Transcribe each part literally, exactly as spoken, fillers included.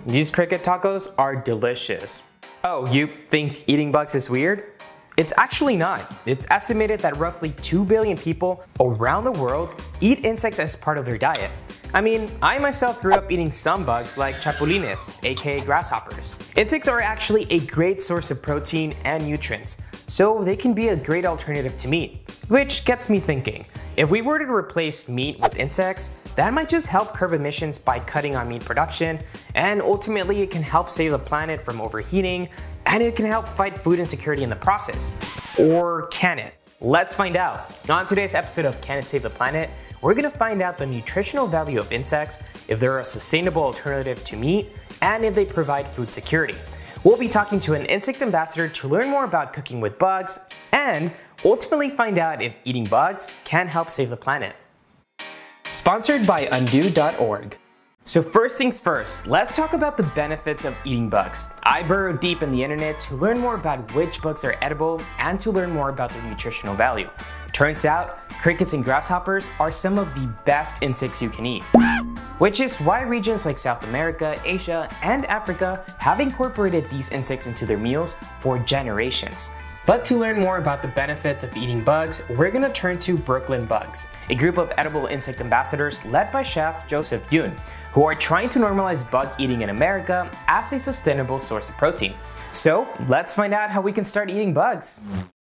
these cricket tacos are delicious. Oh, you think eating bugs is weird? It's actually not. It's estimated that roughly two billion people around the world eat insects as part of their diet. I mean, I myself grew up eating some bugs like chapulines, aka grasshoppers. Insects are actually a great source of protein and nutrients, so they can be a great alternative to meat. Which gets me thinking, if we were to replace meat with insects, that might just help curb emissions by cutting on meat production, and ultimately it can help save the planet from overheating, and it can help fight food insecurity in the process. Or can it? Let's find out. On today's episode of Can It Save the Planet, we're gonna find out the nutritional value of insects, if they're a sustainable alternative to meat, and if they provide food security. We'll be talking to an insect ambassador to learn more about cooking with bugs, and ultimately find out if eating bugs can help save the planet. Sponsored by Undoorg dot org. So first things first, let's talk about the benefits of eating bugs. I burrowed deep in the internet to learn more about which bugs are edible and to learn more about their nutritional value. Turns out, crickets and grasshoppers are some of the best insects you can eat. Which is why regions like South America, Asia, and Africa have incorporated these insects into their meals for generations. But to learn more about the benefits of eating bugs, we're gonna turn to Brooklyn Bugs, a group of edible insect ambassadors led by chef Joseph Yoon, who are trying to normalize bug eating in America as a sustainable source of protein. So let's find out how we can start eating bugs.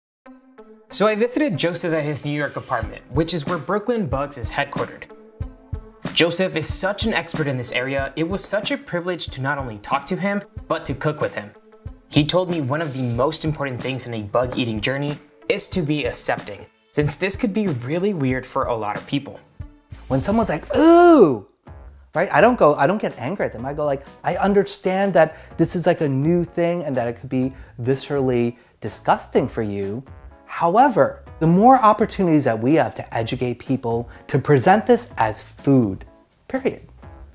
So I visited Joseph at his New York apartment, which is where Brooklyn Bugs is headquartered. Joseph is such an expert in this area, it was such a privilege to not only talk to him, but to cook with him. He told me one of the most important things in a bug eating journey is to be accepting, since this could be really weird for a lot of people. When someone's like, ooh, right? I don't go, I don't get angry at them. I go like, I understand that this is like a new thing and that it could be viscerally disgusting for you. However, the more opportunities that we have to educate people to present this as food, period.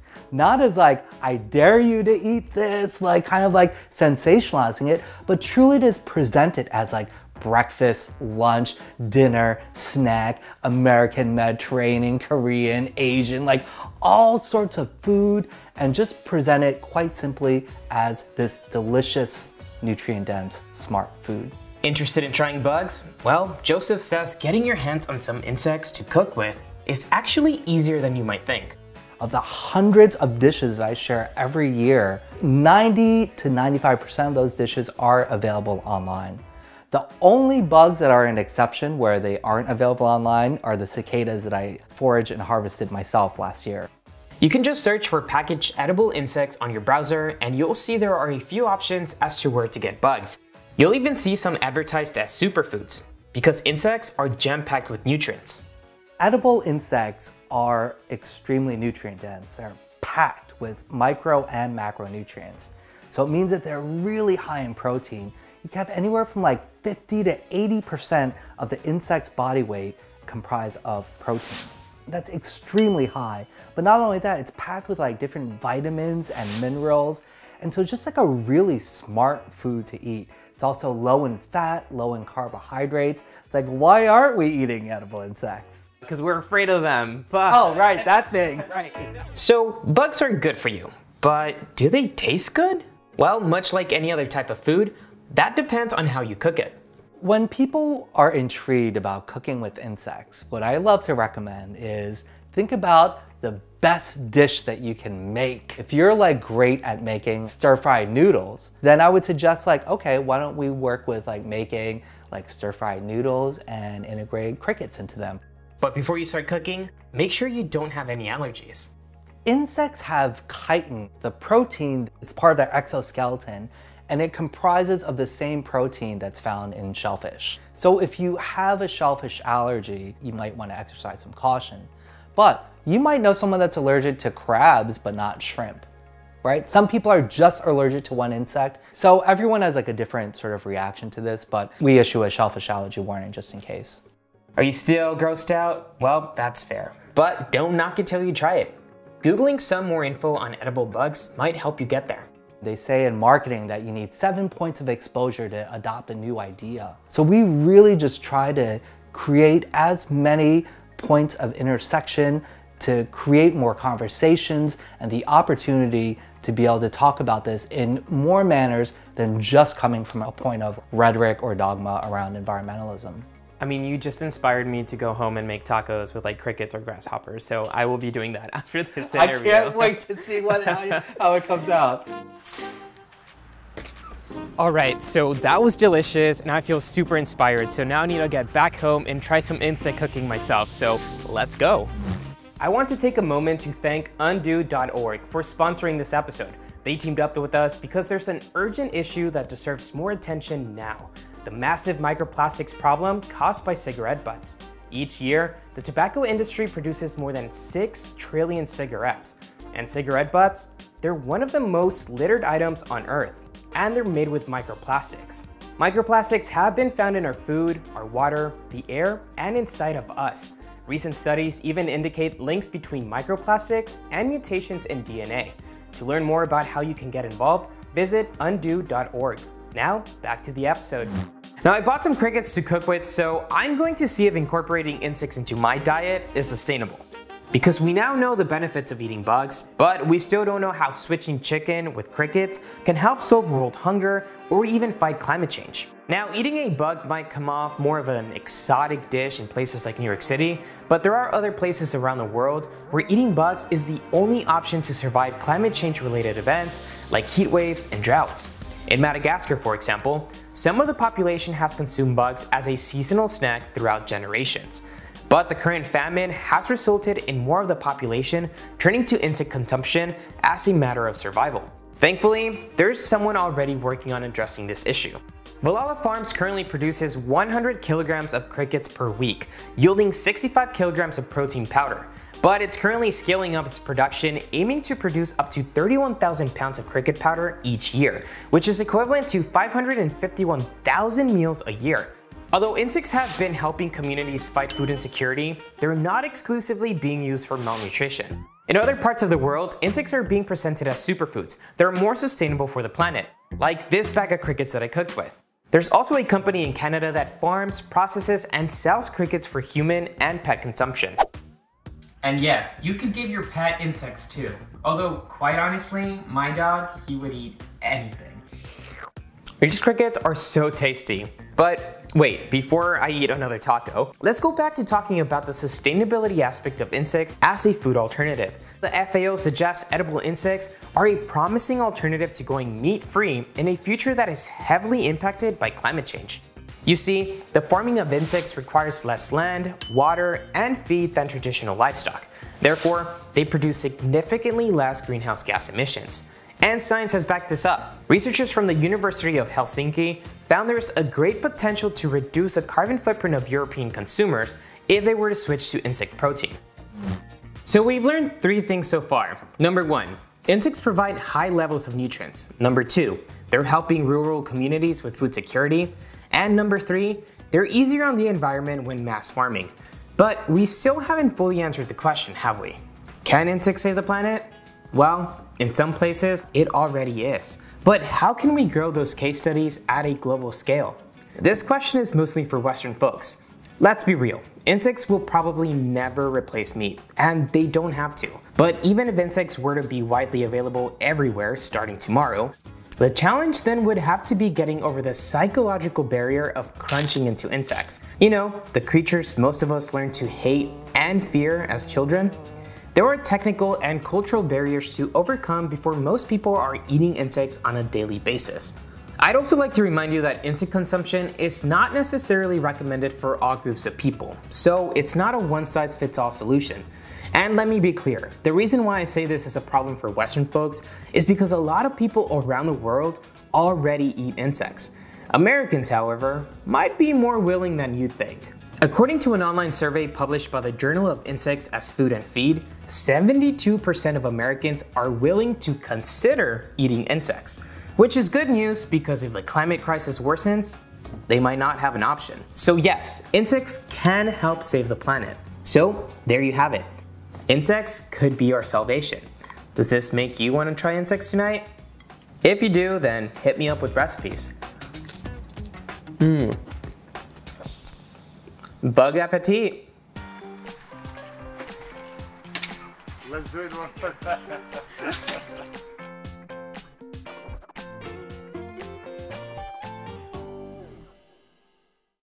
Not as like, I dare you to eat this, like kind of like sensationalizing it, but truly to present it as like breakfast, lunch, dinner, snack, American, Mediterranean, Korean, Asian, like all sorts of food, and just present it quite simply as this delicious, nutrient-dense, smart food. Interested in trying bugs? Well, Joseph says getting your hands on some insects to cook with is actually easier than you might think. Of the hundreds of dishes that I share every year, ninety to ninety-five percent of those dishes are available online. The only bugs that are an exception where they aren't available online are the cicadas that I foraged and harvested myself last year. You can just search for packaged edible insects on your browser and you'll see there are a few options as to where to get bugs. You'll even see some advertised as superfoods, because insects are jam-packed with nutrients. Edible insects are extremely nutrient dense. They're packed with micro and macronutrients. So it means that they're really high in protein. You can have anywhere from like fifty to eighty percent of the insect's body weight comprised of protein. That's extremely high. But not only that, it's packed with like different vitamins and minerals. And so it's just like a really smart food to eat. It's also low in fat, low in carbohydrates. It's like, why aren't we eating edible insects? Because we're afraid of them, but... Oh, right, that thing, right. So, bugs are good for you, but do they taste good? Well, much like any other type of food, that depends on how you cook it. When people are intrigued about cooking with insects, what I love to recommend is think about the best dish that you can make. If you're like great at making stir-fried noodles, then I would suggest like, okay, why don't we work with like making like stir-fried noodles and integrate crickets into them. But before you start cooking, make sure you don't have any allergies. Insects have chitin, the protein, it's part of their exoskeleton, and it comprises of the same protein that's found in shellfish. So if you have a shellfish allergy, you might want to exercise some caution. But you might know someone that's allergic to crabs, but not shrimp, right? Some people are just allergic to one insect. So everyone has like a different sort of reaction to this, but we issue a shellfish allergy warning just in case. Are you still grossed out? Well, that's fair. But don't knock it till you try it. Googling some more info on edible bugs might help you get there. They say in marketing that you need seven points of exposure to adopt a new idea. So we really just try to create as many points of intersection to create more conversations and the opportunity to be able to talk about this in more manners than just coming from a point of rhetoric or dogma around environmentalism. I mean, you just inspired me to go home and make tacos with like crickets or grasshoppers, so I will be doing that after this interview. I can't wait to see what, how, how it comes out. All right, so that was delicious and I feel super inspired. So now I need to get back home and try some insect cooking myself, so let's go. I want to take a moment to thank undo dot org for sponsoring this episode. They teamed up with us because there's an urgent issue that deserves more attention now: the massive microplastics problem caused by cigarette butts. Each year, the tobacco industry produces more than six trillion cigarettes. And cigarette butts, they're one of the most littered items on Earth, and they're made with microplastics. Microplastics have been found in our food, our water, the air, and inside of us. Recent studies even indicate links between microplastics and mutations in D N A. To learn more about how you can get involved, visit undo dot org. Now, back to the episode. Now, I bought some crickets to cook with, so I'm going to see if incorporating insects into my diet is sustainable. Because we now know the benefits of eating bugs, but we still don't know how switching chicken with crickets can help solve world hunger or even fight climate change. Now, eating a bug might come off more of an exotic dish in places like New York City, but there are other places around the world where eating bugs is the only option to survive climate change related events like heat waves and droughts. In Madagascar, for example, some of the population has consumed bugs as a seasonal snack throughout generations. But the current famine has resulted in more of the population turning to insect consumption as a matter of survival. Thankfully, there's someone already working on addressing this issue. Valhalla Farms currently produces one hundred kilograms of crickets per week, yielding sixty-five kilograms of protein powder. But it's currently scaling up its production, aiming to produce up to thirty-one thousand pounds of cricket powder each year, which is equivalent to five hundred fifty-one thousand meals a year. Although insects have been helping communities fight food insecurity, they're not exclusively being used for malnutrition. In other parts of the world, insects are being presented as superfoods that are more sustainable for the planet, like this bag of crickets that I cooked with. There's also a company in Canada that farms, processes, and sells crickets for human and pet consumption. And yes, you could give your pet insects too. Although, quite honestly, my dog, he would eat anything. These crickets are so tasty. But wait, before I eat another taco, let's go back to talking about the sustainability aspect of insects as a food alternative. The F A O suggests edible insects are a promising alternative to going meat-free in a future that is heavily impacted by climate change. You see, the farming of insects requires less land, water, and feed than traditional livestock. Therefore, they produce significantly less greenhouse gas emissions. And science has backed this up. Researchers from the University of Helsinki found there's a great potential to reduce the carbon footprint of European consumers if they were to switch to insect protein. So we've learned three things so far. Number one, insects provide high levels of nutrients. Number two, they're helping rural communities with food security. And number three, they're easier on the environment when mass farming. But we still haven't fully answered the question, have we? Can insects save the planet? Well, in some places, it already is. But how can we grow those case studies at a global scale? This question is mostly for Western folks. Let's be real, insects will probably never replace meat, and they don't have to. But even if insects were to be widely available everywhere starting tomorrow, the challenge then would have to be getting over the psychological barrier of crunching into insects. You know, the creatures most of us learn to hate and fear as children. There are technical and cultural barriers to overcome before most people are eating insects on a daily basis. I'd also like to remind you that insect consumption is not necessarily recommended for all groups of people, so it's not a one-size-fits-all solution. And let me be clear, the reason why I say this is a problem for Western folks is because a lot of people around the world already eat insects. Americans, however, might be more willing than you'd think. According to an online survey published by the Journal of Insects as Food and Feed, seventy-two percent of Americans are willing to consider eating insects, which is good news because if the climate crisis worsens, they might not have an option. So yes, insects can help save the planet. So there you have it. Insects could be our salvation. Does this make you want to try insects tonight? If you do, then hit me up with recipes. Hmm. Bug appetit. Let's do it one more time.